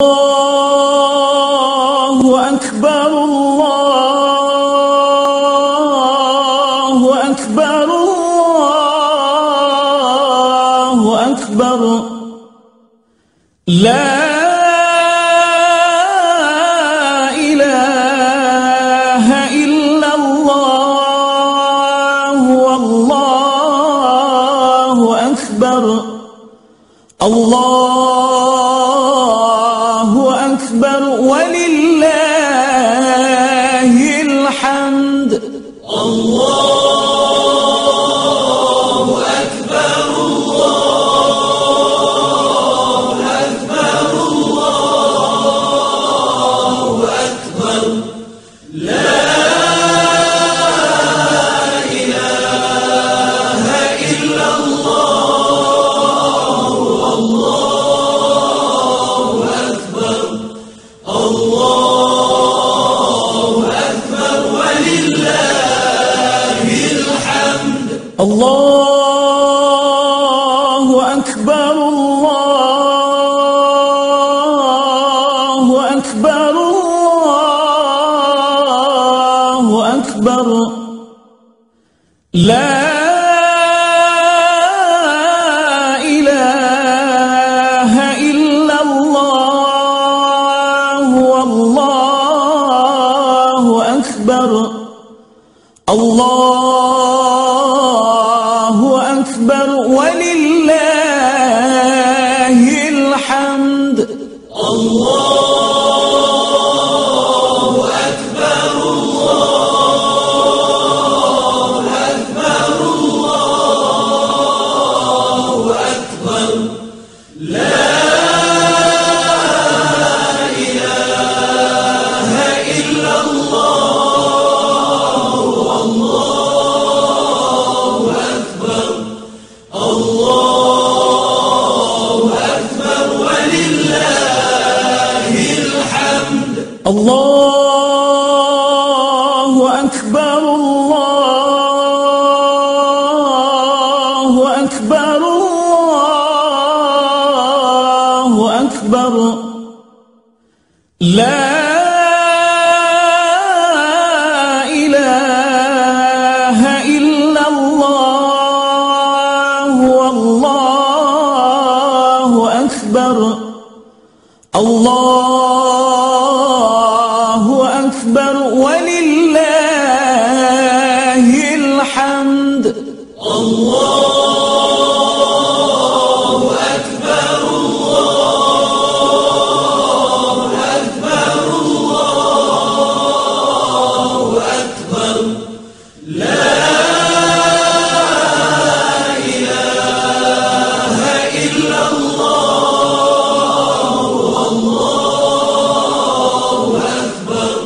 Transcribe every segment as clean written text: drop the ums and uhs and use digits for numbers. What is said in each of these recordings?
أكبر الله أكبر الله أكبر لا إله إلا الله والله أكبر الله أكبر ولله الحمد الله أكبر الله أكبر الله أكبر لا إله إلا الله والله أكبر الله أكبر ولله الحمد الله أكبر الله أكبر الله أكبر لا إله إلا الله والله أكبر الله أكبر ولله الحمد الله أكبر الله أكبر الله أكبر لا إله إلا الله والله أكبر الله أكبر ولله الحمد الله أكبر الله أكبر الله أكبر لا إله إلا الله والله أكبر الله أكبر ولله الحمد الله أكبر الله أكبر الله أكبر لا إله إلا الله والله أكبر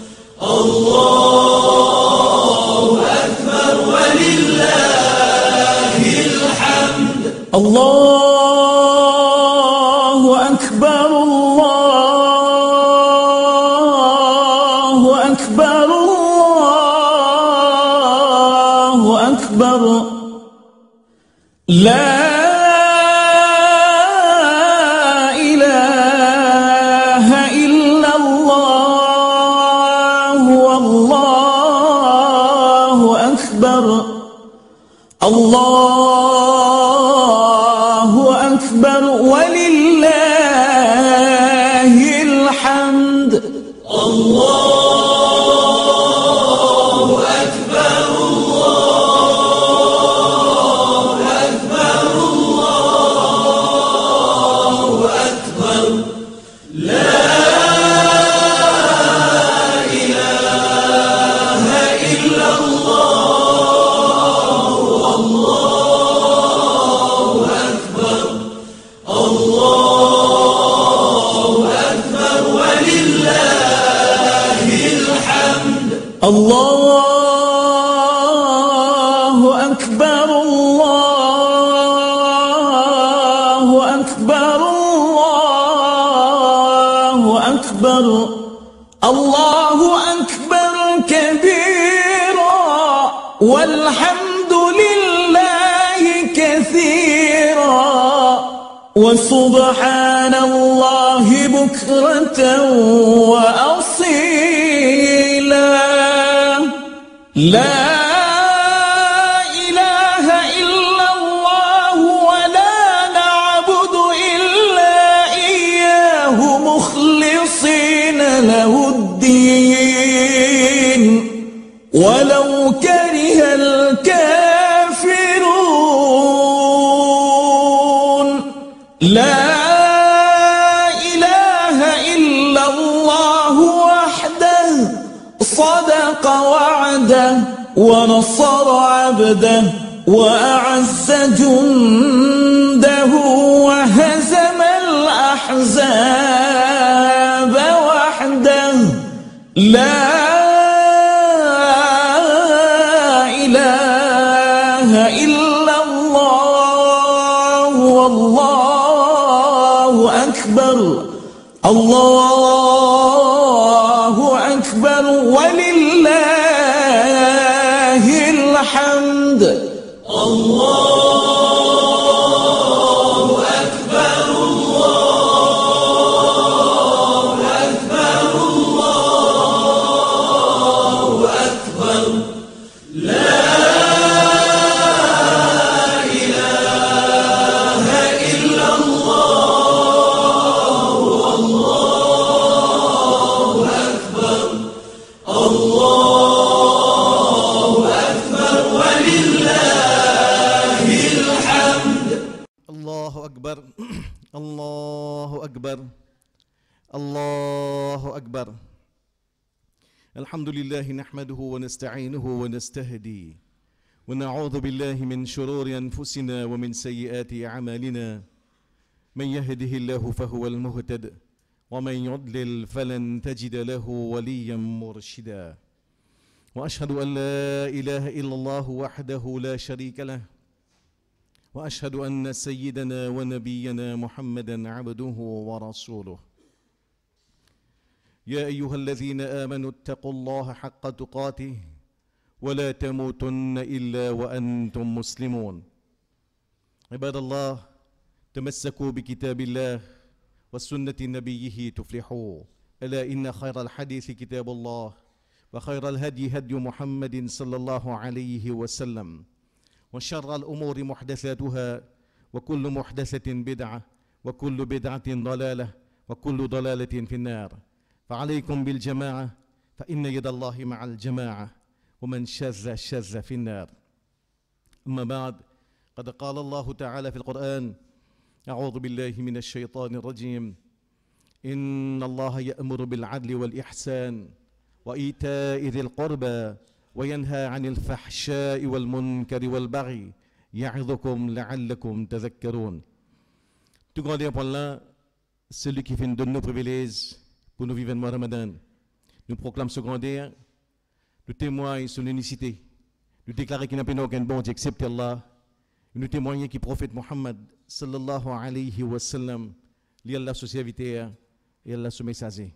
الله أكبر ولله الحمد الله أكبر الله أكبر الله أكبر لا إله إلا الله والله أكبر الله أكبر ولله الحمد الله أكبر الله أكبر الله أكبر لا إله إلا الله والله أكبر الله أكبر ولله الحمد الله أكبر الله أكبر الله أكبر الله أكبر كبيرا والحمد لله كثيرا وسبحان الله بكرة وأصيلا لا إله إلا الله ولا نعبد إلا إياه مخلصين له الدين ولو كره الكافرون لا إله إلا الله وحده صدق وعده ونصر عبده وأعز جنده وهزم الأحزاب وحده لا إله إلا الله والله أكبر الله أكبر ولله الحمد الله أكبر الله أكبر الله أكبر لا إله إلا الله والله أكبر الله أكبر ولله الحمد الله أكبر الله أكبر الله أكبر الحمد لله نحمده ونستعينه ونستهديه ونعوذ بالله من شرور أنفسنا ومن سيئات أعمالنا من يهده الله فهو المهتد ومن يضلل فلن تجد له وليا مرشدا وأشهد أن لا إله إلا الله وحده لا شريك له وأشهد أن سيدنا ونبينا محمدا عبده ورسوله يا أيها الذين آمنوا اتقوا الله حق تقاته ولا تموتن إلا وأنتم مسلمون عباد الله تمسكوا بكتاب الله وسنة نبيه تفلحوا ألا إن خير الحديث كتاب الله وخير الهدي هدي محمد صلى الله عليه وسلم وشر الأمور محدثاتها وكل محدثة بدعة وكل بدعة ضلالة وكل ضلالة في النار فعليكم بالجماعة فإن يد الله مع الجماعة ومن شذ شذ في النار أما بعد قد قال الله تعالى في القرآن أعوذ بالله من الشيطان الرجيم إن الله يأمر بالعدل والإحسان وإيتاء ذي القربى وينهى عن الفحشاء والمنكر والبغي يعظكم لعلكم تذكرون. Tout grand pour Allah, celui qui fait nous donne nos privilèges pour nous vivre le mois Ramadan. Nous proclame ce grand air, nous témoignons son unicité, nous déclarons qu'il n'y a pas aucun bon Dieu excepté Allah, nous témoignons que le prophète Muhammad sallallahu alayhi wa sallam, lui Allah son serviteur et Allah son messager.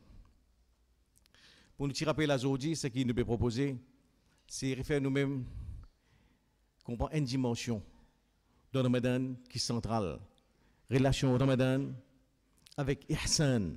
Pour nous tirer rappel aujourd'hui, ce qu'il nous peut proposer, c'est refaire nous-mêmes comprendre une dimension dans le Ramadan qui est centrale. Relation au Ramadan avec Ihsan.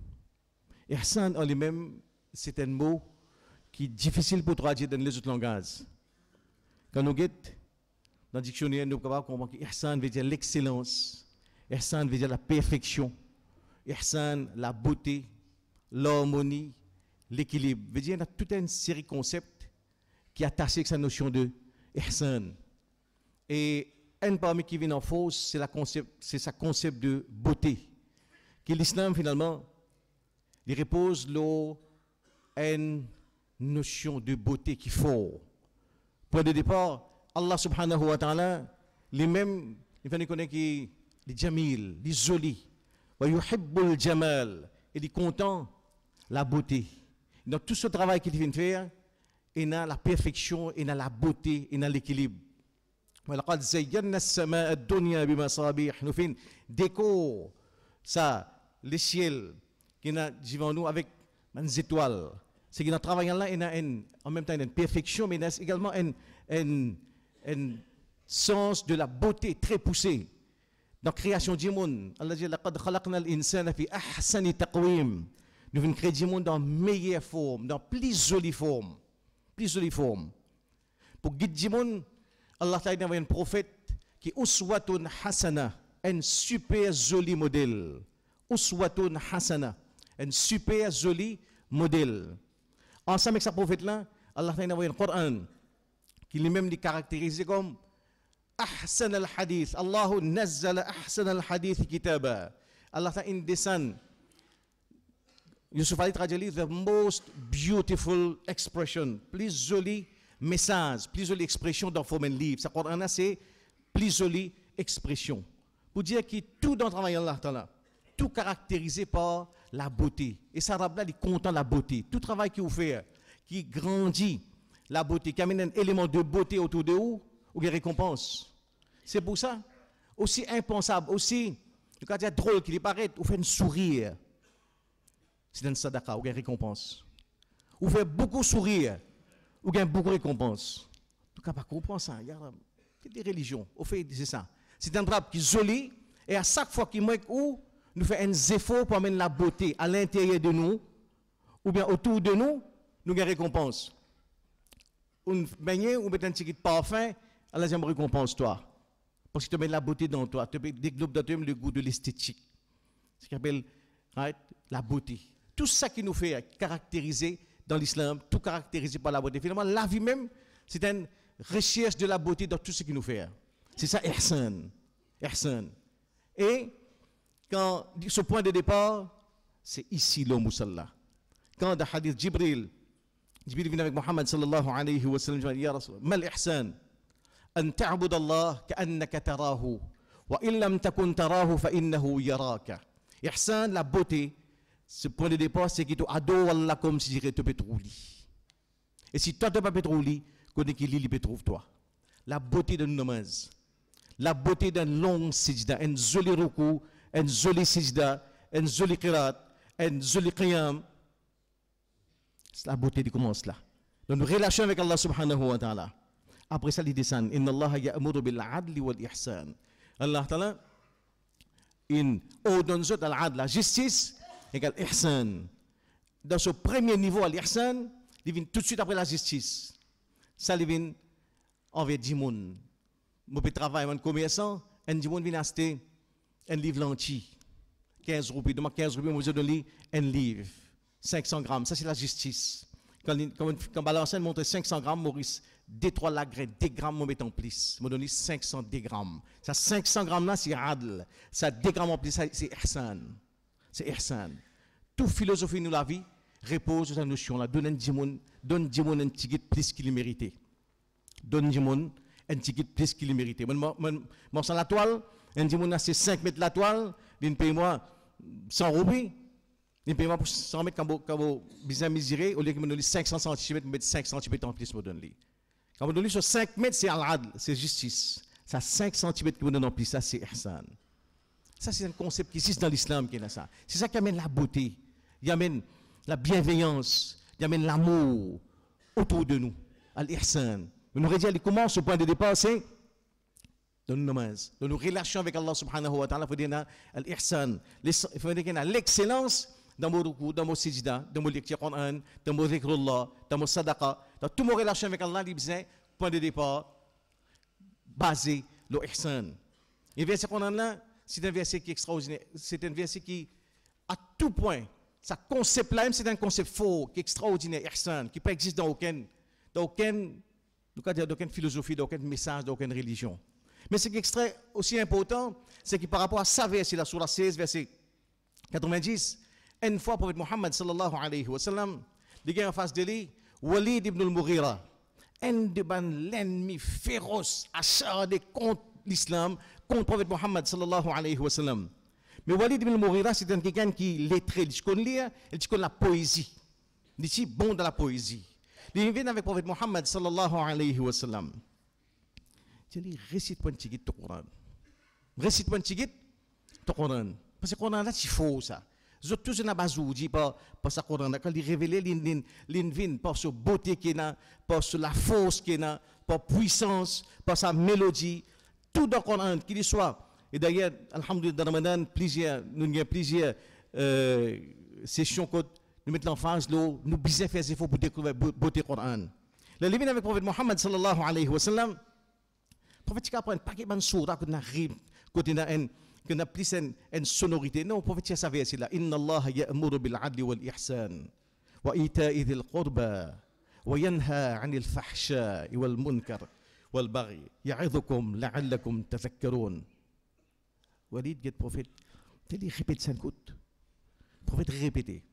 Ihsan en lui-même, c'est un mot qui est difficile pour traduire dans les autres langages. Quand nous guettons dans le dictionnaire, nous pouvons comprendre que Ihsan veut dire l'excellence, Ihsan veut dire la perfection, Ihsan, la beauté, l'harmonie, l'équilibre. Veut dire qu'il y a toute une série de concepts qui attachent avec sa notion de Ihsan. Et un parmi qui vient en fausse, c'est sa concept de beauté. Que l'islam, finalement, il repose là une notion de beauté qui est forte. Point de départ, Allah subhanahu wa ta'ala, lui-même, il faut connaître qu'il est jamil, il est joli. Wa yuhibbul jamal, il est content, la beauté. Dans tout ce travail qu'il vient de faire, il a la perfection, il a la beauté, il a l'équilibre. ولقد زينا السماء الدنيا بمصابيح nous faisons décor ça le ciel qui a devant nous avec des étoiles c'est que dans travail là il a en même temps une perfection mais il a également un sens de la beauté très poussé Dans la création du monde, Allah dit laqad khalaqna al-insana fi ahsani taqwim. Nous venons créer du monde dans meilleure forme, dans plus jolie forme. Plus jolie forme. Pour guider du monde, Allah Ta'ala a envoyé un prophète qui est uswatun hasana, un super joli modèle. Uswatun hasana, un super joli modèle. Ensemble avec ce prophète-là, Allah Ta'ala a envoyé un Coran qui lui-même est caractérisé comme Ahsan al-Hadith. Allahu nazzala Ahsan al-Hadith kitaba. Allah Ta'ala descend. Yusuf Ali traduit the most beautiful expression, plus joli message, plus jolie expression dans le livre. Ce Coran c'est plus jolie expression. Pour dire que tout dans le travail d'Allah Ta'ala, tout caractérisé par la beauté. Et ça, Arabe là, il est content de la beauté. Tout travail qui vous fait, qui grandit la beauté, qui amène un élément de beauté autour de vous, ou des récompenses. C'est pour ça, aussi impensable, aussi, le cas drôle qu'il paraît, vous faites un sourire. C'est un sadaqa, ou des récompenses. Vous faites beaucoup sourire, ou gagnez beaucoup de récompenses. En tout cas, pas comprendre ça. Il y a des religions, au fait, c'est ça. C'est un drap qui est joli, et à chaque fois qu'il manque où, nous faisons un effort pour amener la beauté à l'intérieur de nous, ou bien autour de nous, nous gagnons récompense. On baigne, on met un petit parfum, Allah j'aime récompense toi. Parce que tu mets la beauté dans toi, tu développes dans toi le goût de l'esthétique. Ce qu'on appelle la beauté. Tout ça qui nous fait caractériser dans l'islam, tout caractérisé par la beauté. Finalement, la vie même, c'est une recherche de la beauté dans tout ce qui nous fait. C'est ça, ihsan. Ihsan. Et quand ce point de départ, c'est ici l'homme musalla. Quand dans le hadith Jibril vient avec Muhammad sallallahu alayhi wa sallam, il dit Ya Rasul, mal ihsan, an ta'bud Allah ka'annaka tarahu, wa in lam takun tarahu fa innahu yaraka. Ihsan, la beauté, ce point de départ, c'est que tu adores Allah comme si tu peux trouver. Et si toi tu ne peux pas trouver, connais qu'il peut trouver toi. La beauté d'un namaz, la beauté d'un long sijda, un joli ruku, un joli sijda, un joli qirat, un joli qiyam. C'est la beauté qui commence là. Dans nos relations avec Allah subhanahu wa ta'ala. Après ça, il descend. Inna Allah ya'muru bil adli wal ihsan. Allah ta'ala, il ordonne la justice égale ihsan. Dans ce premier niveau, l'ihsan, il vient tout de suite après la justice. Ça, il vient envers 10 personnes. Je peux travailler en commerçant, un 10 personnes viennent acheter un livre lentille. 15 roupies. Donc 15 roupies, je donne un livre. 500 grammes. Ça, c'est la justice. Quand Balançon montre 500 grammes, Maurice, détruit la graine, 2 grammes, je mets en plus. Je donne 500 grammes. Ça, 500 grammes là, c'est adl. Ça, 2 grammes en plus, c'est ihsan. C'est ihsan. Toute philosophie de la vie repose sur cette notion-là. Donne un djimoun un ticket plus qu'il mérite. Donne djimoun un ticket plus qu'il mérite. Moi, sans la toile, un djimoun c'est 5 mètres la toile, d'une paye-moi 100 roupies. Il paye pour 100 mètres quand vous bien mesurez, au lieu que vous donnez 500 cm, vous mettez 5 cm en plus pour donner. Quand vous donnez sur 5 mètres, c'est al-adl, c'est justice. Ça 5 cm que vous donnez en plus, ça c'est ihsan. Ça c'est un concept qui existe dans l'islam qui est là ça. C'est ça qui amène la beauté, qui amène la bienveillance, qui amène l'amour autour de nous. Al-ihsan. Nous aurait dit comment ce point de départ c'est dans nos namaz, dans nos relations avec Allah subhanahu wa ta'ala, il faut dire al-ihsan. Il faut dire l'excellence dans mon ruku, dans mon sijda, dans mon lecture Coran, dans mon zikrullah, dans mon sadaqa, dans toutes mes relations avec Allah, il besoin point de départ basé le ihsan. Et verset Coran là, c'est un verset qui est extraordinaire, c'est un verset qui à tout point, ce concept là même c'est un concept faux, qui est extraordinaire, ihsan, qui peut exister dans aucune philosophie, dans aucun message, dans aucune religion. Mais ce qui est extrait aussi important, c'est que par rapport à ça verset là, sur la 16, verset 90, une fois, le prophète Muhammad sallallahu alayhi wa sallam, il y a en face de lui, Walid ibn al-Mughira, un de l'ennemi féroce, acharné contre l'islam, contre le prophète Muhammad sallallahu alayhi wa sallam. Mais Walid ibn al-Mughira, c'est quelqu'un qui est lettré, il connaît lire, il connaît la poésie. Il est bon dans la poésie. Il vient avec le prophète Muhammad sallallahu alayhi wa sallam. Il dit, récite-moi un petit guide de Coran. Récite-moi un petit guide de Coran. Parce que le Coran là, c'est faux ça. Tout ce n'a pas dit par ce Coran. Quand il révèle l'invin, par sa beauté qu'il a, par la force qu'il a, par puissance, par sa mélodie, tout dans le Coran, qu'il soit Et d'ailleurs, alhamdoulilah, dans Ramadan, nous avons plusieurs sessions que nous mettons l'emphase, nous bisons faire des efforts pour découvrir la beauté du Coran. Le livre avec le prophète Mohammed sallallahu alayhi wa sallam, le prophète qui apprend un paquet de sourates que nous avons que nous plus une sonorité. Non, le prophète qui a sa verset là. Inna Allah ya'muru bil adli wal ihsan wa ita'i dhil qurba wa yanha 'anil fahsha'i wal munkar wal baghi ya'idhukum la'allakum tadhakkarun. Walid dit prophète, il répète ça écoute. Prophète répété.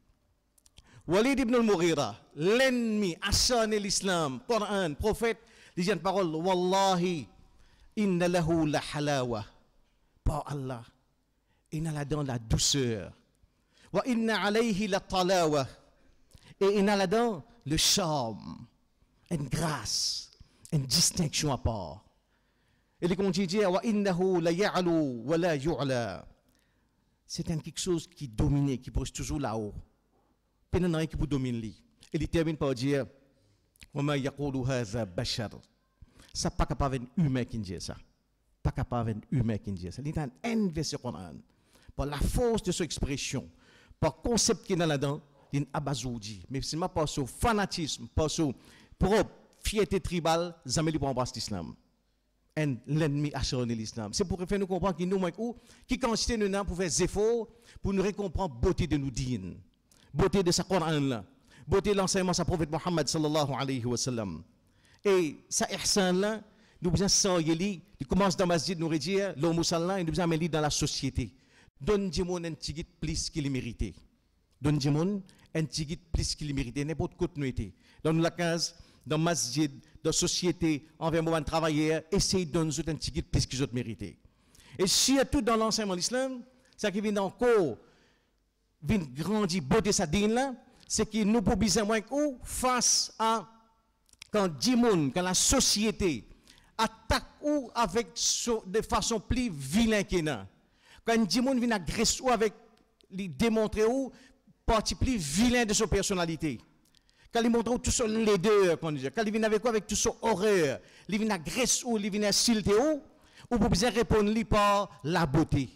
Walid ibn al-Mughira, l'ennemi acharné l'islam, Coran, prophète, dit une parole, wallahi inna lahu la halawa. Par Allah, il a là-dedans la douceur. Wa inna alayhi la talawa. Et il a là-dedans le charme, une grâce, une distinction à part. Et il continue de dire, wa innahu la ya'lu wa la yu'la. C'est quelque chose qui domine, qui pose toujours là-haut. Puis il y a qui peut dominer. Et il termine par dire, wa ma yaqulu hadha bashar. Ça pas capable d'un humain qui dit ça. Pas capable d'un humain qui dit ça. Il y a un verset Coran. Par la force de son expression, par le concept qui est là-dedans, il y a un abazoudi. Mais c'est pas par son fanatisme, par son propre fierté tribale, Zameli pour embrasser l'islam. L'ennemi acharné l'islam. C'est pour faire nous comprendre qu'il nous manque qui quantité nous avons pour faire des efforts pour nous comprendre la beauté de nous dînes, beauté de sa Coran là, beauté de l'enseignement de sa prophète Mohammed sallallahu alayhi wa sallam. Et sa ihsan là, nous besoin s'engager, il commence dans le masjid, nous redire, l'homme musulman, il nous besoin amener dans la société. Donne du monde un petit guide plus qu'il mérite. Donne du monde un petit guide plus qu'il mérite. N'importe quoi nous était. Dans la case, dans le masjid, dans la société, envers le travailleur, essayez de donner un petit guide plus qu'ils ont mérité. Et s'il y a tout dans l'enseignement de l'islam, ça qui vient encore, vient grandir, beauté sa dîne là, c'est que nous pouvons besoin moins face à quand quand la société attaque ou avec de façon plus vilaine qu'il y a. Quand Dimon vient agresser ou avec lui démontrer ou partie plus vilain de sa personnalité. Quand il montre tout son laideur, quand il vient avec quoi avec tout son horreur, il vient agresser ou il vient insulter ou pour bien répondre lui par la beauté.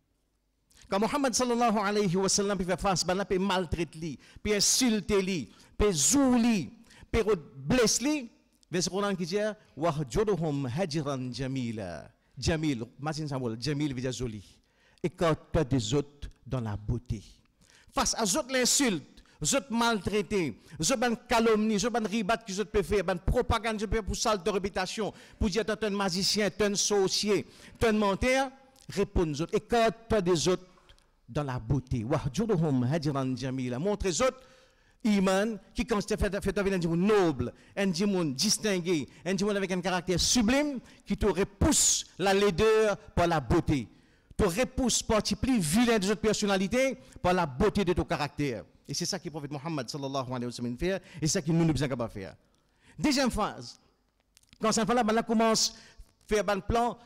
Quand Mohammed sallallahu alayhi wa sallam fait face à peut maltraiter lui, peut insulter lui, peut zouler, peut blesser lui, verset Coran qui dit wahjuruhum hajran jamila. Jamil, Martin Samuel, Jamil veut dire joli. Écarte-toi des autres dans la beauté. Face à autres l'insulte, autres maltraités, autres calomnie, autres ribat que autres peuvent faire, une propagande que pour salle de réputation, pour dire tu es un magicien, tu es un sorcier, tu es un menteur, réponds aux autres. Écarte-toi des autres dans la beauté. Wahjuruhum hajran jamila. Montre aux autres Iman, qui quand fait un monde noble, un monde distingué, un monde avec un caractère sublime, qui te repousse la laideur par la beauté. Te repousse par le plus vilain de notre personnalité par la beauté de ton caractère. Et c'est ça que le prophète Mohammed sallallahu alayhi wa sallam fait, et c'est ça que nous sommes capables de faire. Deuxième phase, quand cette phase-là, on commence à faire un plan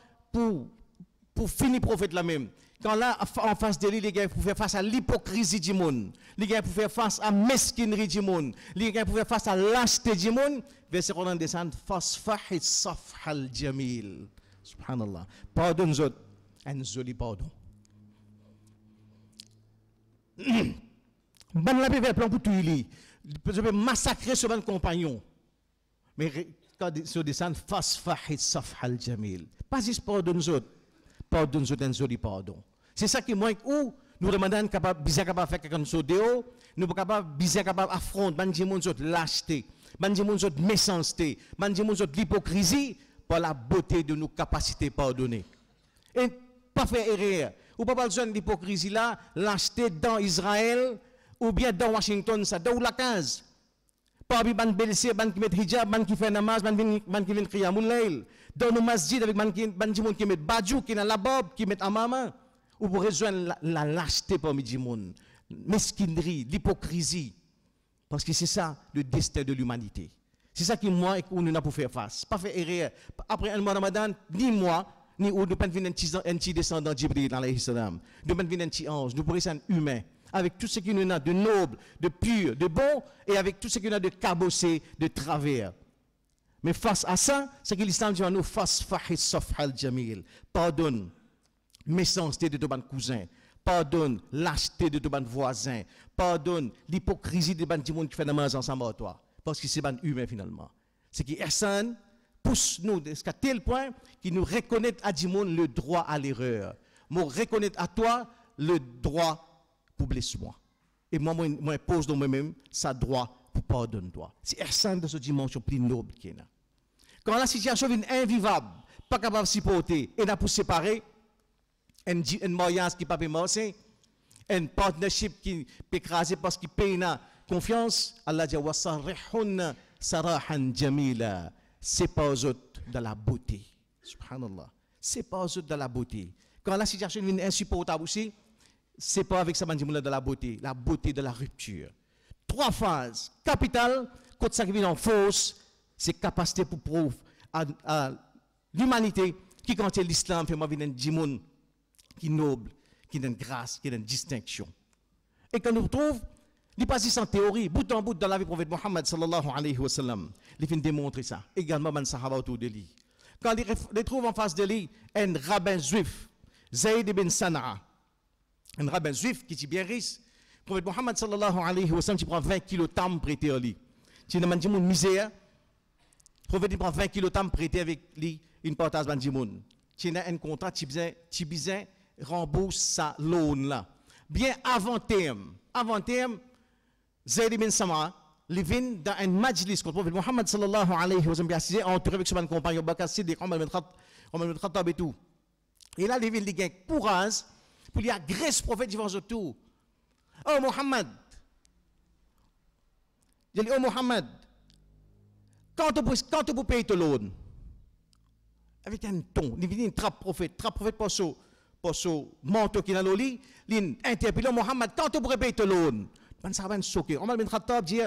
pour finir le prophète là même. Quand là, en face de lui, les gars, pour faire face à l'hypocrisie du monde, les gars, pour faire face à la mesquinerie du monde, les gars, pour faire face à lâcheté du monde, verset qu'on descend, fasfah safhal jamil. Subhanallah. Pardonne-nous, un joli pardon. Ben la paix plan pour tout il je peux massacrer ce bon compagnon. Mais quand il descend, fasfah safhal jamil. Pas juste pardonne-nous, pardonne-nous un joli pardon. C'est ça qui manque où nous demandons capable bien capable faire quelque chose de nous pas capable bien capable affronter bandi monde autres lâcheté bandi monde autres méchanceté bandi monde autres l'hypocrisie par la beauté de nos capacités pardonner et pas faire erreur ou pas besoin de l'hypocrisie là lâcheté dans Israël ou bien dans Washington ça dans la case pas ban belsi ban qui met hijab ban qui fait namaz ban qui vient qiyamul layl dans nos masjid avec bandi monde qui met badjou qui dans la bob qui met amama ou pour rejoindre la lâcheté parmi les gens, mesquinerie, l'hypocrisie. Parce que c'est ça le destin de l'humanité. C'est ça qui moi et nous n'avons pas faire face. Pas faire erreur. Après un mois de Ramadan, ni moi, ni où nous ne pouvons pas venir un petit descendant de Jibril, alayhi salam. Nous ne pouvons pas venir un petit ange. Nous pouvons être un humain. Avec tout ce qu'il nous a de noble, de pur, de bon, et avec tout ce qu'il nous a de cabossé, de travers. Mais face à ça, c'est que l'islam dit à nous, fasfah safhal jamil. Pardonne. méchanceté de ton cousin, pardonne lâcheté de ton voisin, pardonne l'hypocrisie de ton monde qui fait namaz ensemble avec toi, parce que c'est ban humain finalement. C'est qui ihsan pousse nous jusqu'à tel point qu'il nous reconnaît à Dimon le droit à l'erreur. Moi reconnaître à toi le droit pour blesser moi. Et moi pose dans moi-même ça droit pour pardonner toi. C'est ihsan de cette dimension plus noble qu'il y a. Quand la situation devient invivable, pas capable de supporter, et n'a pour séparer, un mariage qui ne peut pas marcher, un partnership qui peut écraser parce qu'il paye la confiance, Allah dit wa sarihun sarahan jamila. C'est pas aux autres de la beauté. Subhanallah. C'est pas aux autres de la beauté. Quand la situation devient insupportable aussi, c'est pas avec ça de la beauté de la rupture. 3 phases capitales, quand ça vient en force, c'est capacité pour prouver à l'humanité qui quand l'islam fait moi venir un qui est noble, qui a une grâce, qui a une distinction. Et quand nous trouvons, il pas sans théorie, bout en bout dans la vie du prophète Mohammed sallallahu alayhi wa sallam, il vient démontrer ça. Également, man sahaba autour de lui. Quand il trouve en face de lui un rabbin juif, Zayd ibn Sana'a, un rabbin juif qui est bien riche, le prophète Mohammed sallallahu alayhi wa sallam, qui prend 20 kilos de tam prêté à lui. Tu n'as pas dit misère, le prophète prend 20 kilos de tam prêté avec lui, une partage de monde. Tu as un contrat, tu besoin rembourse sa loan là. Bien avant terme, Zayd ibn Sana'a, il vient dans un majlis contre le prophète Mohammed sallallahu alayhi wa sallam, assis entouré avec son compagnon Bakr Siddiq, Omar ibn Khattab et tout. Et là, il vient de gagner courage pour lui agresser le prophète devant tout. Oh Mohammed, il dit, oh Mohammed, quand tu payes ton loan, avec un ton, il vient trappe prophète pour ce manteau qui est dans le lit, il interpelle Mohammed, quand tu pourrais payer ton loan, ben ça va être choqué. Omar ibn Khattab dit,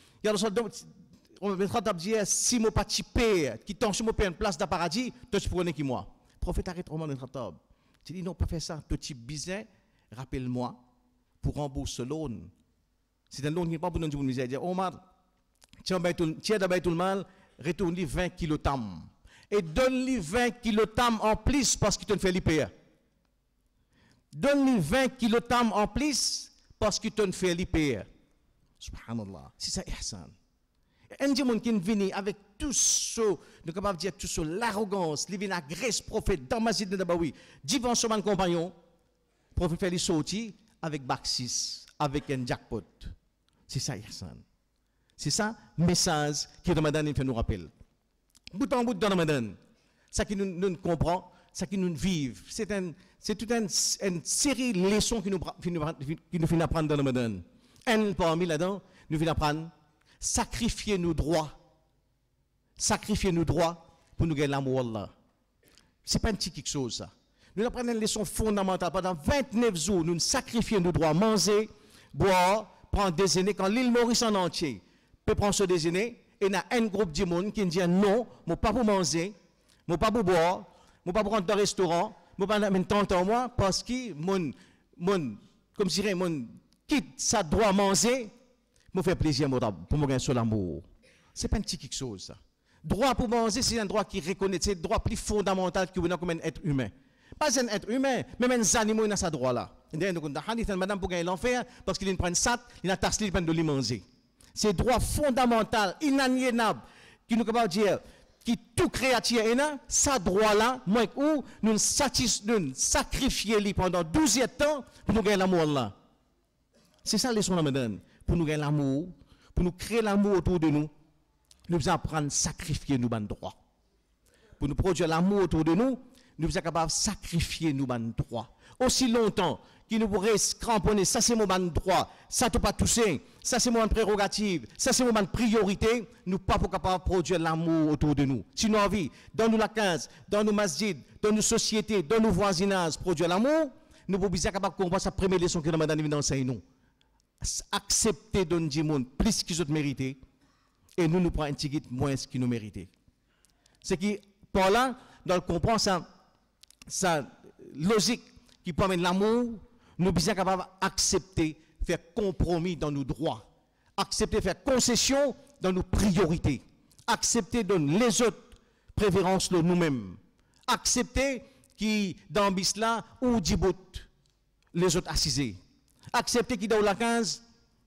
si mon pas paye, qui t'en sur une place de paradis, toi tu prenais qui moi. Le prophète arrête Omar ibn Khattab. Tu dis non, pas faire ça, petit bizarre, rappelle-moi pour rembourser le loan. C'est un loan qui n'est pas pour nous dire misère. Dit Omar, tiens d'abord tout le mal, retourne-lui 20 kilos tam. Et donne-lui 20 kilos tam en plus parce qu'il te fait l'IPA. Donne-lui 20 kilos tam en plus parce qu'il te fait l'IPA. Subhanallah. C'est ça, ihsan. Un monde qui vient avec tout ce, nous capable de dire tout ce, l'arrogance, il vient agresser le prophète dans Masjid de Nabawi, devant son compagnon, le prophète fait les sorties avec Baxis, avec un jackpot. C'est ça, ihsan. C'est ça, message que Ramadan fait nous rappeler. Bout en bout dans Ramadan, ça qui nous comprend, ça qui nous vivent, c'est toute une série de leçons qui nous finissent apprendre dans Ramadan. Un parmi là-dedans, nous finissons apprendre sacrifier nos droits pour nous gagner l'amour Allah. Ce n'est pas un petit quelque chose ça. Nous apprenons une leçon fondamentale. Pendant 29 jours, nous sacrifions nos droits, manger, boire, prendre déjeuner. Quand l'île Maurice en entier peut prendre ce déjeuner, et il y a un groupe de monde qui dit non, je ne pas pour manger, je ne pas pour boire, je ne pas pour rentrer dans un restaurant, je ne pas pour temps en moi, parce que comme je dirais, quitte ça droit manger, me fait plaisir pour me gagner sur l'amour. Ce n'est pas un petit quelque chose ça. Droit pour manger, c'est un droit qui reconnaît, c'est un droit plus fondamental que vous avez comme un être humain. Pas un être humain, même un animal n'a ce droit-là. Madame pour gagner l'enfer, parce qu'il prend une sat, il a tassé, il prend de lui manger. C'est un droit fondamental, inaliénable, qui nous capable de dire, qui tout créature est là, ce droit-là, moi où nous sacrifier pendant 12 temps pour nous gagner l'amour là. C'est ça la leçon de Ramadan. Pour nous gagner l'amour, pour nous créer l'amour autour de nous, nous devons apprendre à sacrifier nos droits. Pour nous produire l'amour autour de nous, nous sommes capables de sacrifier nos droits. Aussi longtemps qu'il nous pourrait se cramponner, ça c'est mon droit, ça ne pas toucher, ça c'est mon prérogative, ça c'est mon priorité, nous ne sommes pas capables de produire l'amour autour de nous. Si nous avons envie, dans nos lacances, dans nos masjids, dans nos sociétés, dans nos voisinages, produire l'amour, nous sommes capables de comprendre sa première leçon que nous avons enseignée nous. Accepter de nous dire plus qu'ils ont mérité et nous prenons un petit moins qu'ils nous méritent. C'est qui, par là, dans le comprendre sa logique qui permet l'amour, nous sommes capables d'accepter, faire compromis dans nos droits, accepter, faire concession dans nos priorités, accepter donner les autres préférences de nous-mêmes, accepter qui dans Bisla ou Djibouti, les autres assisés. Accepter qui dans la 15,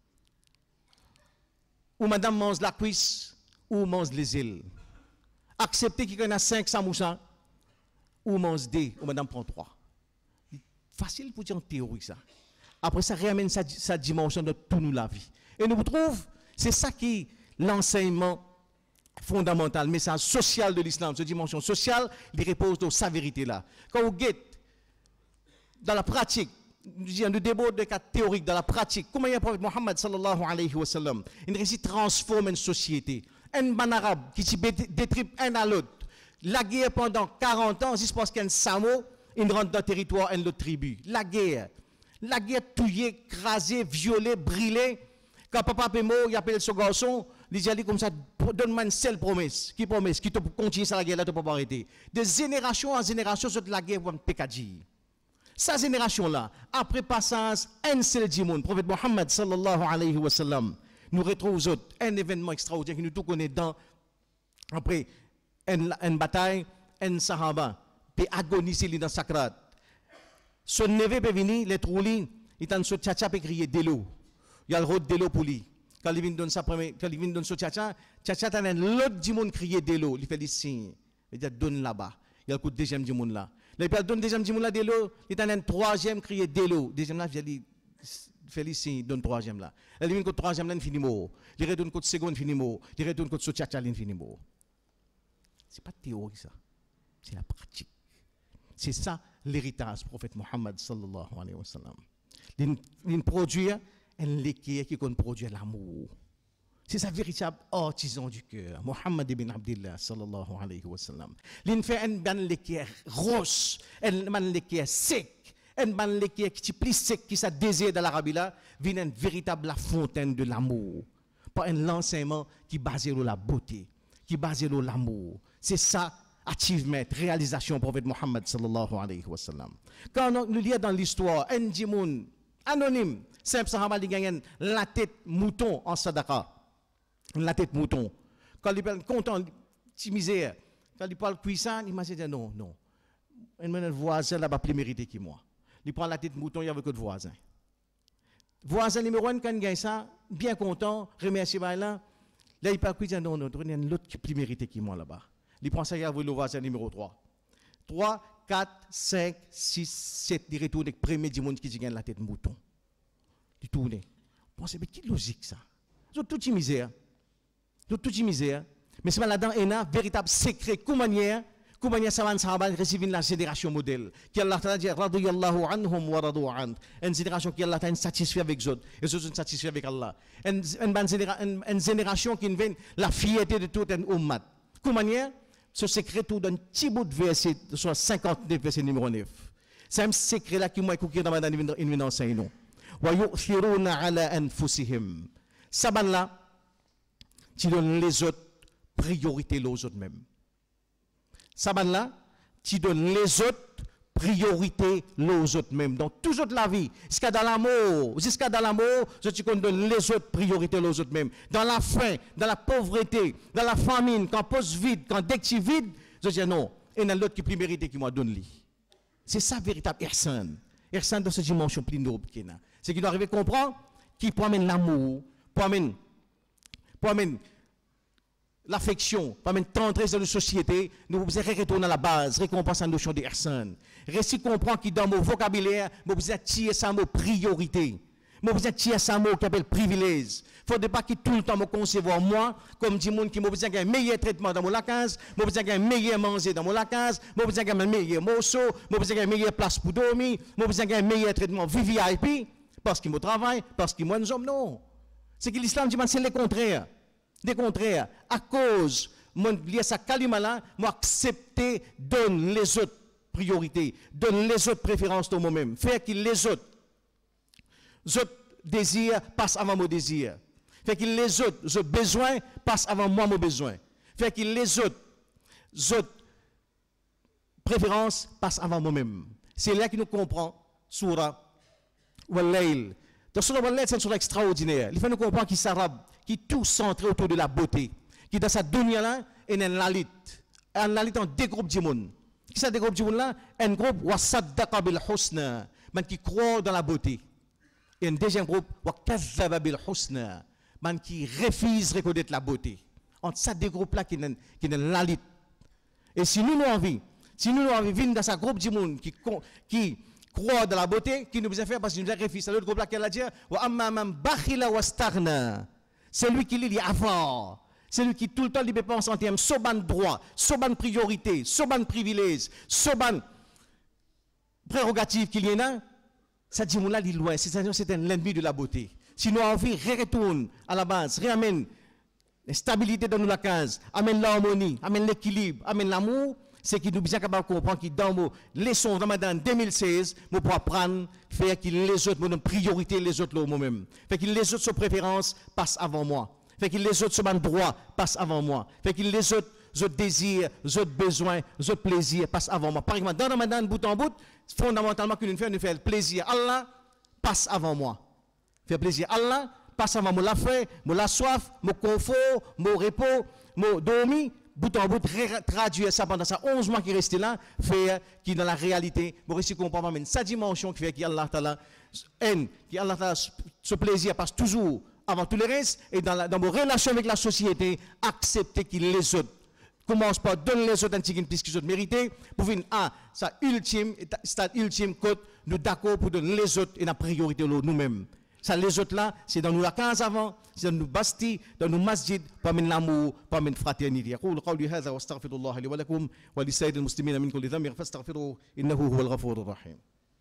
ou madame mange la cuisse, ou mange les îles. Accepter qu'il y en a 5 samoussas, ou mange des, ou madame prend 3. Facile pour dire en théorie ça. Après ça ramène sa dimension de toute la vie. Et nous trouvons, c'est ça qui est l'enseignement fondamental, le message social de l'islam. Cette dimension sociale, il repose sur sa vérité là. Quand vous guettez dans la pratique, nous déborde de cas théoriques dans la pratique, comment il y a le prophète Mohammed sallallahu alayhi wa sallam, il réussit à transformer une société. Un ban arabe qui se détripe un à l'autre. La guerre pendant 40 ans, juste parce qu'il y a un samo, il rentre dans le territoire d'une autre tribu. La guerre touillée, crasée, violée, brûlée. Quand papa est mort, il appelle ce garçon, il dit comme ça, donne-moi une seule promesse. Qui promesse? Qui te continue la guerre là, tu ne peux pas arrêter. De génération en génération, c'est la guerre pour un pécadji. Sa génération-là, après passage, un seul djimoun, prophète Mohammed sallallahu alayhi wa sallam, nous retrouvons un événement extraordinaire que nous tous connaissons dans, après, une bataille, un sahaba, puis agoniser dans sakrat. Son neveu peut venir, les troulis, il a un tchatcha peut crier d'élo. Il y a le rôle d'élo pour lui. Quand il vient donner sa première, quand il vient donner son tchatcha, tchatcha a l'autre djimoun crier d'élo, il fait des signes. Il dit donne là-bas. Il y a le coup de deuxième djimoun là. Il donne deuxième djimoun là d'élo, il a un troisième crier d'élo. Deuxième là, il dit Félicie donne troisième là. Elle vient contre troisième là, il finit mot. Il redonne contre seconde, il finit mot. Il redonne contre tchatcha, il finit mot. C'est pas théorie ça. C'est la pratique. C'est ça l'héritage du prophète Mohammed sallallahu alayhi wa sallam. Il produit un liquide qui produit l'amour. C'est sa véritable artisan du cœur. Mohammed ibn Abdillah sallallahu alayhi wa sallam. Il fait un liquide rose, un liquide sec. Un ban qui est plus sec qui ça désire dans l'Arabie là, vient une véritable fontaine de l'amour. Pas un enseignement qui est basé sur la beauté, qui est basé sur l'amour. C'est ça, achievement, réalisation du prophète Mohammed sallallahu alayhi wa sallam. Quand nous lisons dans l'histoire, un djimoun anonyme, simple sahaba qui gagne la tête mouton en sadaqa. La tête mouton. Quand il est content, petit misère, quand il parle cuisson, il m'a dit non, non. Un voisin là-bas plus mérité que moi. Il prend la tête mouton, il y avait que de voisins. Voisin numéro 1, quand il gagne ça, bien content, remercie là. Là, il parle cuisson, non, non, il y a l'autre qui est plus mérité que moi là-bas. Il prend ça, il y a le voisin numéro 3. 3, 4, 5, 6, 7, il retourne avec le premier du monde qui gagne la tête mouton. Il tourne. Pensez, mais quelle logique ça? C'est toute une misère. C'est toute une misère. Mais c'est là-dedans, il y a un véritable secret, comment savan sahaba recevent la génération modèle. Qui Allah t'a dit, radiyallahu anhum wa radu an. Une génération qui Allah t'a satisfait avec eux. Et eux sont satisfaits avec Allah. Une génération qui vient la fierté de toute une ummat. Comment ce secret tout d'un petit bout de verset, soit 59 verset numéro 9. C'est un secret là qui m'a écouté dans ma dernière enseignement. Wa yu'thiruna ala anfusihim. Saban là, tu donnes les autres priorité aux autres mêmes. Saban là, tu donnes les autres priorité aux autres mêmes. Donc, toujours la vie, jusqu'à dans l'amour, tu donnes les autres priorité aux autres mêmes. Dans la faim, dans la pauvreté, dans la famine, quand poste vide, quand dès que tu vide, je dis non, il y a l'autre qui est plus mérité qui m'a donné. C'est ça, véritable Ersan. Ersan dans cette dimension plus noble qu'il a. C'est qu'il doit arriver à comprendre qui promène l'amour, promène l'affection, pas même tendresse dans la société, nous vous retourner à la base, récompense la notion de Ersan. Récit comprend qui dans mon vocabulaire, vous tirer ça mot priorité. Vous tirer ça mot qui appelle privilège. Faut pas qui tout le temps me concevoir moi comme du monde qui m'a besoin d'un meilleur traitement dans mon lacase, m'a besoin d'un meilleur manger dans mon lacase, m'a besoin d'un meilleur morceau, m'a besoin d'une meilleure place pour dormir, m'a besoin d'un meilleur traitement VIP parce qu'il me travaille, parce qu'il moi nous sommes non. C'est que l'islam dit c'est le contraire. Des contraires, à cause, mon lié sa kalima là, moi accepter, donne les autres priorités, donne les autres préférences de moi-même, faire que les autres désirs passent avant mon désir, faire que les autres besoins passent avant moi mon besoin, faire que les autres préférences passent avant moi-même. C'est là que nous comprenons Surah Wal-Layl. Dans Surah Wal-Layl, c'est une surah extraordinaire. Il faut nous comprendre qu'il s'arabe, qui est tout centré autour de la beauté, qui dans sa dunya là, est un lalit en deux groupes du monde. Qui ça des groupes du là? Un groupe wasaddaqa bil husna, man qui croit dans la beauté. Et un deuxième groupe wakazzaba bil husna, man qui refuse de reconnaître la beauté. Entre ça des groupes là qui n'ont la lutte. Et si nous avons envie, vivre dans ce groupe du monde qui croit dans la beauté, qui nous a fait parce que nous avons refusé. L'autre groupe là qui a dit wa amma man bakhila wastaghna. C'est lui qui lit avant. C'est lui qui tout le temps il pense en termes soban droit, soban priorité, soban privilège, soban prérogative qu'il y en a. Ça dit là il loin, c'est l'ennemi de la beauté. Si nous avons envie, retourne à la base, ramène la stabilité dans la case, amène l'harmonie, amène l'équilibre, amène l'amour, c'est qu'il nous bien capable de comprendre que dans nos leçons de Ramadan 2016, nous pouvons apprendre, faire que les autres nous donnent priorité, les autres moi-même. Fait que les autres sur préférence passent avant moi. Fait que les autres sur mon droit passent avant moi. Fait que les autres désirs, les autres besoins, les autres plaisirs passent avant moi. Par exemple, dans Ramadan, bout en bout, fondamentalement, nous fait le plaisir. Allah passe avant moi. Fait plaisir. Allah passe avant moi. La faim, la soif, mon confort, mon repos, mon dormir. Bout en bout, traduire ça pendant ça 11 mois qui restent là, faire qui dans la réalité, vous réussissez à comprendre même sa dimension qui fait qu'Allah Ta'ala haine, qu'Allah Ta'ala ce plaisir passe toujours avant tout le reste, et dans vos relations avec la société, accepter qu'il les autres commence par donner les autres un petit plus qu'ils ont mérité, pour venir à sa stade ultime, côté nous d'accord pour donner les autres et la priorité nous-mêmes. Ça, les autres là, c'est dans nous la case avant, c'est dans nous basti, dans nous masjid, parmi l'amour, parmi la fraternité. أقول قولي هذا واستغفر الله لي ولكم ولسائر المسلمين من كل ذنب فاستغفروه إنه هو الغفور الرحيم.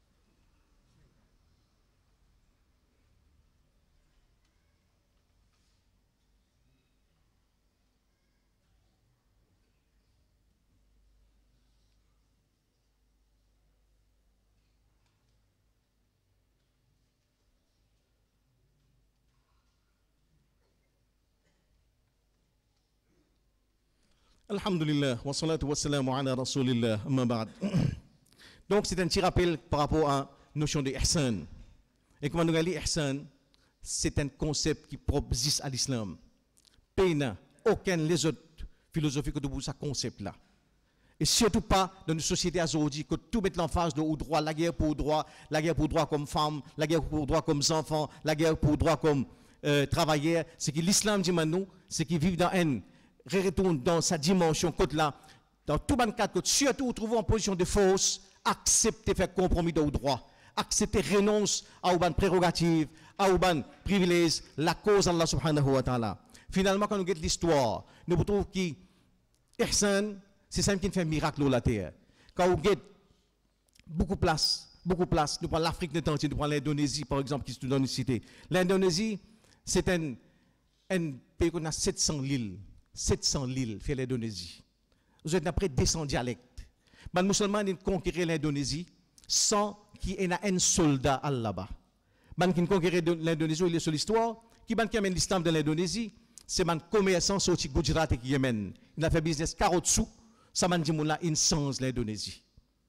Alhamdulillah, wa salatu wa salamu ala rasulillah, amma ba'd. Donc c'est un petit rappel par rapport à la notion de ihsan. Et comment nous allons dire ihsan, c'est un concept qui existe à l'islam. Peina, aucune les autres philosophies que nous ce concept là. Et surtout pas dans une société aujourd'hui que tout met l'emphase de droit, la guerre pour droit comme femme, la guerre pour droit comme enfant, la guerre pour droit comme travailleur. C'est que l'islam dit maintenant, c'est qu'ils vivent dans un retourne dans sa dimension côté là, dans tout 24 côté, surtout trouver en position de force, accepter faire compromis de droit, accepter renonce à une prérogative, à une privilège, la cause d'Allah subhanahu wa ta'ala. Finalement, quand nous regardons l'histoire, nous trouvons que ihsan, c'est ça qui fait un miracle sur la terre. Quand nous regardons beaucoup de place, nous prenons l'Afrique de entière, nous prenons l'Indonésie par exemple, qui est dans une cité. L'Indonésie, c'est un pays qui a 700 îles. 700 îles, fait l'Indonésie. Vous êtes après 200 dialectes. Les musulmans ont conquéri l'Indonésie sans qu'il y ait un soldat là-bas. Les gens qui ont conquéri l'Indonésie, il est sur l'histoire. Qui amène l'islam de l'Indonésie, c'est les commerçants sortis Gujarat et Yémen. Il a fait business 40 sous, ça m'a dit une sens l'Indonésie.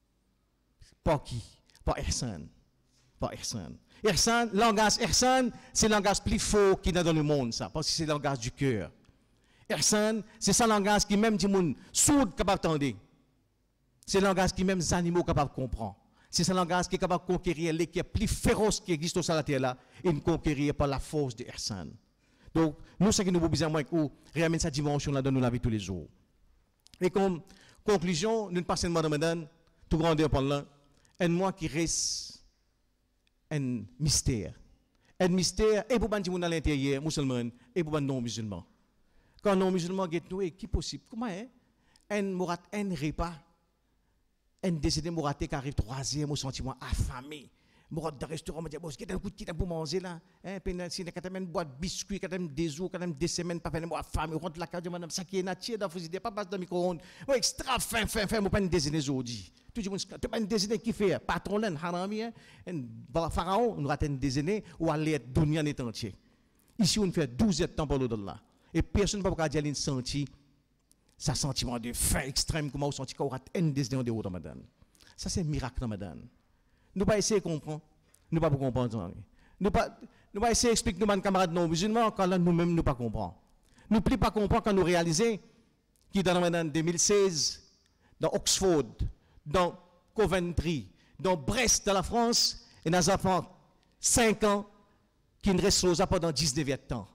Par qui? Par ihsan. Par ihsan. Ihsan, langage ihsan, c'est le langage plus fort qu'il y a dans le monde, ça, parce que c'est le langage du cœur. Ihsan, c'est ça le langage qui même dit moun sourd capable d'entendre. C'est le langage qui même les animaux capables de comprendre. C'est ce langage qui est capable de conquérir l'équipe plus féroce qui existe sur la terre là et de conquérir par la force de ihsan. Donc, nous, ce qui nous besoin moins que réamène cette dimension là dans nos vie tous les jours. Et comme conclusion, nous passons le Ramadan, tout grandeur par là, un mois qui reste un mystère. Un mystère, et pour les gens à l'intérieur, musulmans, et pour les non-musulmans. Quand les non-musulmans disent, qui est possible? Comment est? Un morat, un repas, un décédé moraté qui arrive troisième au sentiment affamé. Morat dans le restaurant, me dit, bon, qu'est-ce que tu as pour manger là? Si tu as une boîte de biscuits, tu as des jours, tu as des semaines, pas faire affamé, rentre la carte de madame, ça qui est nature, dans le pas dans le micro-ondes. Extra fin, on pas une déjeuner aujourd'hui. Tout le monde, tu pas une déjeuner qui fait, patron là, harami, un pharaon, on rate un déjeuner ou aller être dunya net entier. Ici, on fait 12 temps pour l'Allah. Et personne ne peut pas dire qu'il senti ce sentiment de faim extrême, comment on senti qu'on rate un déjeuner de Ramadan. Ça, c'est un miracle Ramadan. Nous pas essayer de comprendre. Nous pas comprendre. Nous pas essayer d'expliquer nos camarades non musulmans quand nous-mêmes nous pas comprendre. Nous pas comprendre quand nous réalisons que dans Ramadan 2016, dans Oxford, dans Coventry, dans Brest, dans la France, et des enfants 5 ans qui ne restent pas pendant 19 ans.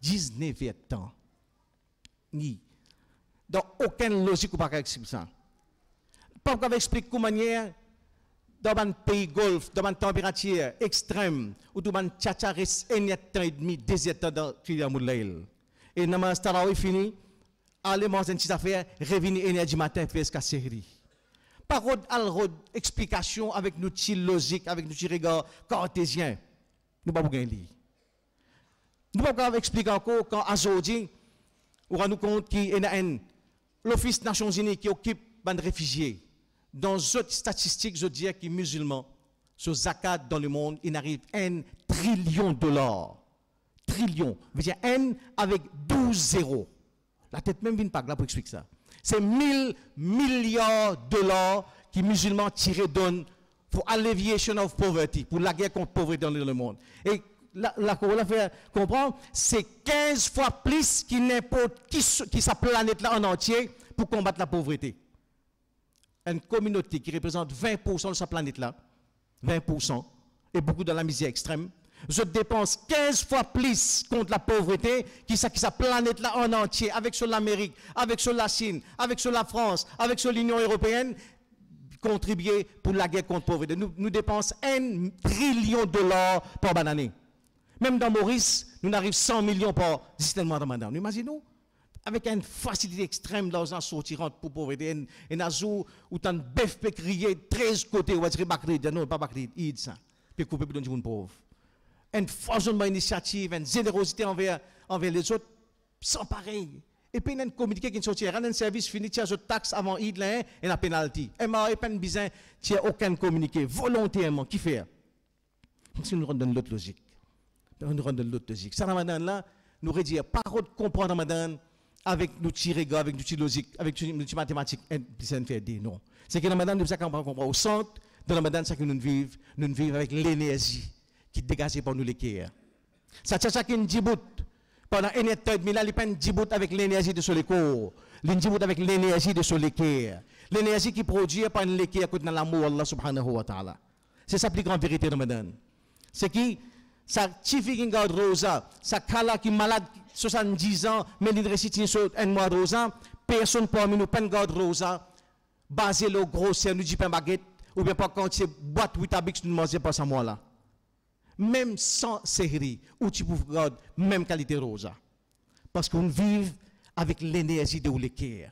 19 ans. Ni. Dans aucune logique ou pas expliquer ça. Pas qu'on explique comment manière dans un pays golfe, dans une température extrême, où tout le monde tchatcha reste 1 temps et demi, 2 temps dans le et dans le stade fini, aller manger une petite affaire, revenir énergie matin, faire ce qu'à série. Par contre, explication avec nos petits logiques, avec nos petits regards cartésiens, nous ne pouvons pas gagner. Nous ne pouvons pas expliquer encore quand aujourd'hui, on rend nous compte qu'il y a l'Office des Nations Unies qui occupe les réfugiés. Dans d'autres statistiques, je dis que les musulmans, sur zakat dans le monde, il arrive à $1 trillion. Trillion. Veut dire N avec 12 zéros. La tête même vient pas là pour expliquer ça. C'est 1000 milliards de dollars que les musulmans tirent donnent pour alleviation of poverty, pour la guerre contre la pauvreté dans le monde. Et la fait comprendre, c'est 15 fois plus que n'importe qui sa planète là en entier pour combattre la pauvreté. Une communauté qui représente 20% de sa planète là, 20%, et beaucoup dans la misère extrême, je dépense 15 fois plus contre la pauvreté qui sa planète là en entier, avec sur l'Amérique, avec sur la Chine, avec sur la France, avec sur l'Union européenne, contribuer pour la guerre contre la pauvreté. Nous dépensons $1 trillion par année. Même dans Maurice, nous arrivons 100 millions par système de mandat. Nous imaginons, avec une facilité extrême dans un sortirant pour pauvreté, et un jour où tu as un bœuf peut crier 13 côtés, ou dire Bakri, non, pas Bakri, il ça, puis couper pour donner pauvre. Un foisonnement d'initiative, une générosité envers les autres, sans pareil. Et puis, il y a un communiqué qui sortit, il y a un service fini, il y a une taxe avant Eid, et la pénalité. Et il n'y a pas besoin, il n'y a aucun communiqué, volontairement, qui fait. Si nous rendons l'autre logique. Nous rendons l'autre logique. Ça, Ramadan là, nous redire, par contre, comprendre Ramadan avec nos petits regards, avec nos petits logiques, avec nos petites mathématiques, et puis ça ne fait dire non. C'est que Ramadan, nous savons comprendre au centre de Ramadan, c'est que nous vivons avec l'énergie qui dégage par nous les cœurs. Ça tient chacun Djibout. Pendant un état, mais là, il pas un Djibout avec l'énergie de son corps. Il Djibout avec l'énergie de son cœur. L'énergie qui produit par le cœur côté l'amour Allah subhanahu wa ta'ala. C'est sa plus grande vérité Ramadan. C'est qui ça tifi qui garde rosa, ça kala qui malade 70 ans, mais il récite sur un mois de rosa, personne parmi nous pas garde rosa, basé le gros c'est nous dit pas baguette ou bien pas quand c'est boîte Weetabix nous manger pas ça moi là. Même sans série, ou tu peux garder même qualité rosa. Parce qu'on vit avec l'énergie de l'équerre.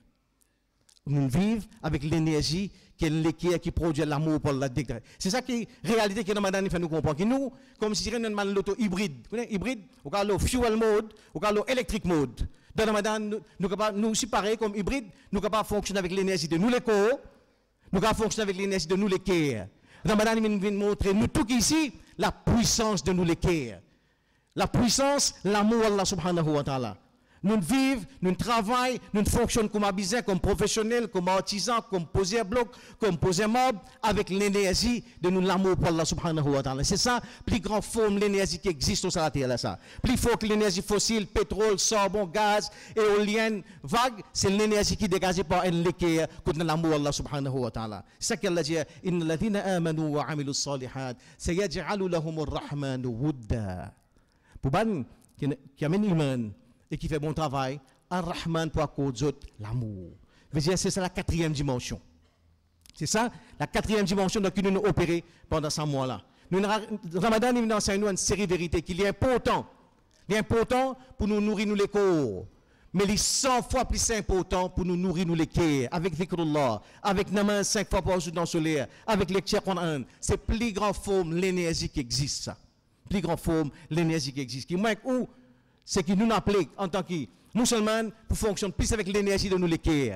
On vit avec l'énergie qui est l'équerre qui produit l'amour pour la dégré. C'est ça qui est la réalité que nous fait nous comprendre. Que nous, comme si nous avons l'auto hybride. Hybride, on a le fuel mode, on a le electric mode. Dans le Ramadan, nous aussi pareil comme hybride, nous ne pouvons pas fonctionner avec l'énergie de nous les corps, nous pouvons fonctionner avec l'énergie de nous les cœurs. Ramadan vient montrer nous tout ici la puissance de nous les cœurs. La puissance, l'amour Allah subhanahu wa ta'ala. Nous vivons, nous travaillons, nous fonctionnons comme habitants, comme professionnels, comme artisans, comme poseurs bloc, comme poseurs mobs, avec l'énergie de nous l'amour pour Allah subhanahu wa ta'ala. C'est ça, plus grande forme l'énergie qui existe sur la terre. Ça. Plus fort que l'énergie fossile, pétrole, charbon, gaz, éolienne, vague, c'est l'énergie qui est dégagée par un l'équerre contre l'amour Allah subhanahu wa ta'ala. C'est ça qu'Allah dit, Inna ladhina amanu wa amilu salihat, sayaj'alu lahumur rahmanu wudda. Pour ban qui amène l'iman, et qui fait bon travail, Ar-Rahman pour cause l'amour. C'est ça la 4e dimension. C'est ça la 4e dimension que nous opérons pendant 100 mois-là. Ramadan nous enseigne une série de vérités qui est important. Il est important pour nous nourrir nous les corps. Mais il est 100 fois plus important pour nous nourrir nous les cœurs. Avec Dhikrullah, avec namaz 5 fois par jour dans le soleil, avec lecture Coran. C'est plus grande forme l'énergie qui existe. Ça. Plus grande forme l'énergie qui existe. Qui manque où? C'est que nous appelons en tant que musulmans pour fonctionner plus avec l'énergie de nous les cœurs.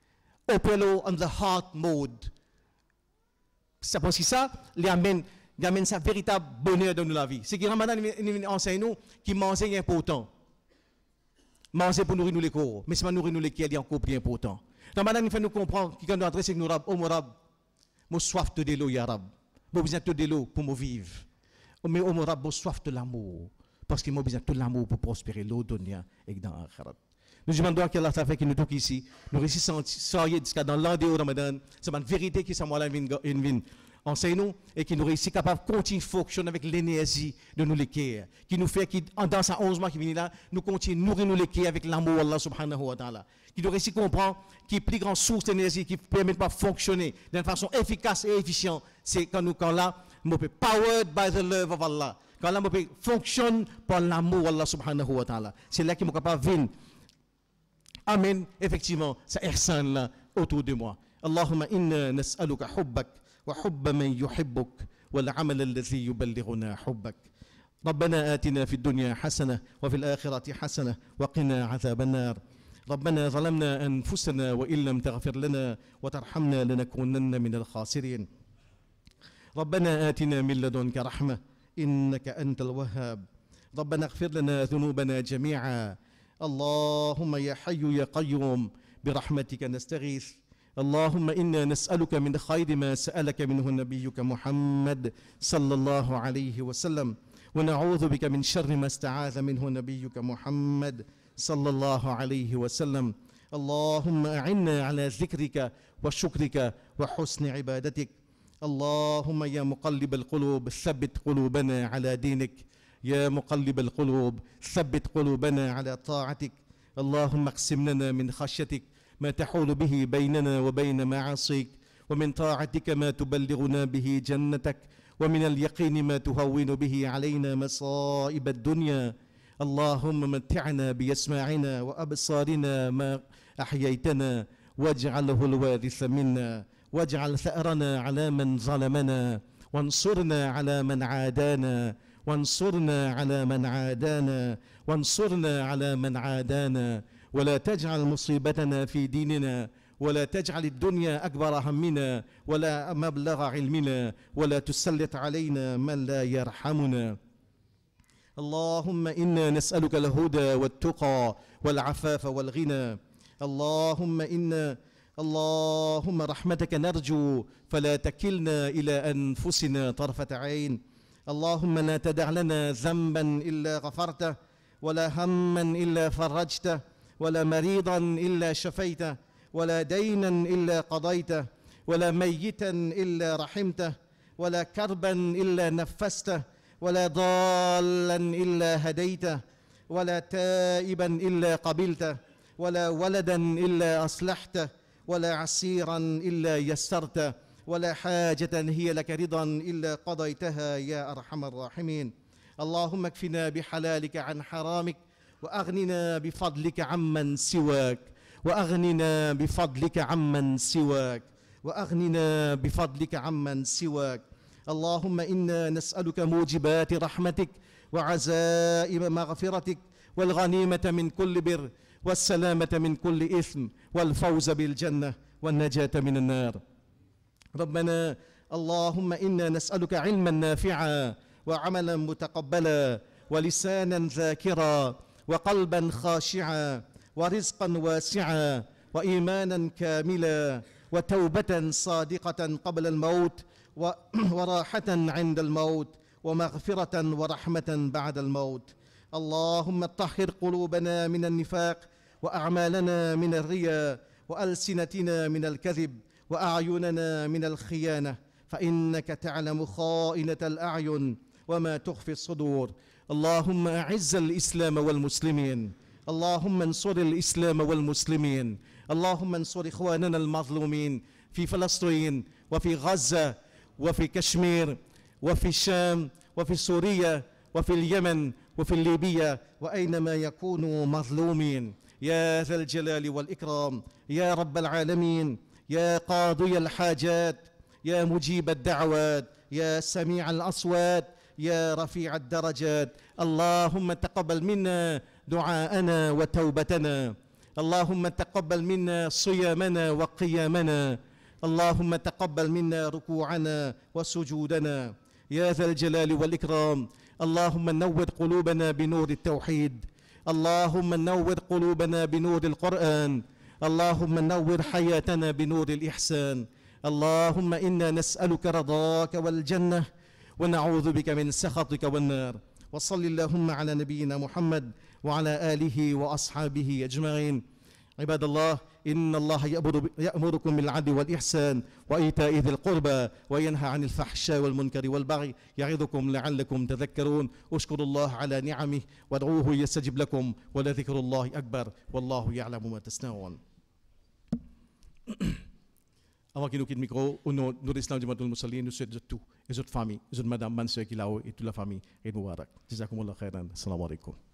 Opelo on the heart mode. C'est parce que ça, il amène sa véritable bonheur dans la vie. C'est que Ramadan enseigne nous qui manger est important. Manger pour nourrir nous les corps. Mais c'est pas nourrir nous les cœurs qui est encore plus important. Ramadan fait nous comprendre que quand nous adressons nous rab, moi soif de l'eau, ya rab. Moi besoin de l'eau pour me vivre. Mais au rab, moi soif de l'amour. Parce qu'il m'a besoin de tout l'amour pour prospérer l'au dunya et dans l'akhirat. Nous demandons qu'Allah t'a fait que nous tous ici, nous réussissons jusqu'à dans l'an de Ramadan, c'est une vérité qui s'en vient enseigne-nous et qui nous réussit capable de continuer à fonctionner avec l'énergie de nous l'équerre, qui nous fait dans ces 11 mois qui viennent là, nous continuons à nourrir nous l'équerre avec l'amour d'Allah subhanahu wa ta'ala, qui nous réussit à comprendre qui est plus grande source d'énergie qui permet de fonctionner d'une façon efficace et efficiente, c'est quand là, nous sommes powered by the love of Allah, quand là, nous fonctionne par l'amour d'Allah subhanahu wa ta'ala, c'est là que nous sommes capables de venir. Amen, effectivement, ça ihsan là autour de moi. Allahumma inna nas'aluka hubbak وحب من يحبك والعمل الذي يبلغنا حبك ربنا آتنا في الدنيا حسنة وفي الآخرة حسنة وقنا عذاب النار ربنا ظلمنا أنفسنا وإن لم تغفر لنا وترحمنا لنكونن من الخاسرين ربنا آتنا من لدنك رحمة إنك أنت الوهاب ربنا اغفر لنا ذنوبنا جميعا اللهم يا حي يا قيوم برحمتك نستغيث اللهم إنا نسألك من خير ما سألك منه نبيك محمد صلى الله عليه وسلم ونعوذ بك من شر ما استعاذ منه نبيك محمد صلى الله عليه وسلم اللهم أعنا على ذكرك وشكرك وحسن عبادتك اللهم يا مقلب القلوب ثبت قلوبنا على دينك يا مقلب القلوب ثبت قلوبنا على طاعتك اللهم اقسم لنا من خشيتك ما تحول به بيننا وبين معاصيك ومن طاعتك ما تبلغنا به جنتك ومن اليقين ما تهون به علينا مصائب الدنيا اللهم متعنا بأسماعنا وأبصارنا ما أحييتنا واجعله الوارث منا واجعل ثأرنا على من ظلمنا وانصرنا على من عادانا وانصرنا على من عادانا وانصرنا على من عادانا ولا تجعل مصيبتنا في ديننا ولا تجعل الدنيا أكبر همنا ولا مبلغ علمنا ولا تسلط علينا من لا يرحمنا اللهم إنا نسألك الهدى والتقى والعفاف والغنى اللهم رحمتك نرجو فلا تكلنا إلى أنفسنا طرفة عين اللهم لا تدع لنا ذنبا إلا غفرته ولا هما إلا فرجته ولا مريضا إلا شفيته ولا دينا إلا قضيته ولا ميتا إلا رحمته ولا كربا إلا نفسته ولا ضالا إلا هديته ولا تائبا إلا قبلته ولا ولدا إلا أصلحته ولا عسيرا إلا يسرته ولا حاجة هي لك رضا إلا قضيتها يا أرحم الراحمين اللهم اكفنا بحلالك عن حرامك وأغننا بفضلك عمن سواك وأغننا بفضلك عمن سواك وأغننا بفضلك عمن سواك اللهم إنا نسألك موجبات رحمتك وعزائم مغفرتك والغنيمة من كل بر والسلامة من كل إثم والفوز بالجنة والنجاة من النار ربنا اللهم إنا نسألك علما نافعا وعملا متقبلا ولسانا ذاكرا وقلبا خاشعا ورزقا واسعا وإيمانا كاملا وتوبة صادقة قبل الموت وراحة عند الموت ومغفرة ورحمة بعد الموت اللهم طهر قلوبنا من النفاق وأعمالنا من الرياء وألسنتنا من الكذب وأعيننا من الخيانة فإنك تعلم خائنة الأعين وما تخفي الصدور اللهم أعز الإسلام والمسلمين اللهم انصر الإسلام والمسلمين اللهم انصر إخواننا المظلومين في فلسطين وفي غزة وفي كشمير وفي الشام وفي سوريا وفي اليمن وفي ليبيا وأينما يكونوا مظلومين يا ذا الجلال والإكرام يا رب العالمين يا قاضي الحاجات يا مجيب الدعوات يا سميع الأصوات يا رفيع الدرجات اللهم تقبل منا دعاءنا وتوبتنا اللهم تقبل منا صيامنا وقيامنا اللهم تقبل منا ركوعنا وسجودنا يا ذا الجلال والإكرام اللهم نور قلوبنا بنور التوحيد اللهم نور قلوبنا بنور القرآن اللهم نور حياتنا بنور الإحسان اللهم إنا نسألك رضاك والجنة ونعوذ بك من سخطك والنار وصل اللهم على نبينا محمد وعلى آله وأصحابه أجمعين. عباد الله، إن الله يأمركم بالعدل والإحسان وإيتاء ذي القربى وينهى عن الفحشاء والمنكر والبغي يعظكم لعلكم تذكرون. اشكروا الله على نعمه وادعوه يستجب لكم ولذكر الله أكبر والله يعلم ما تصنعون. Avant qu'il nous quitte le micro, au nom de l'Islam Jamatul Musallin, nous souhaitons tout, et votre famille, et votre madame, Mansur Kilao, et toute la famille, et Moubarak. Jazakumullah khairan. Assalamu alaikum.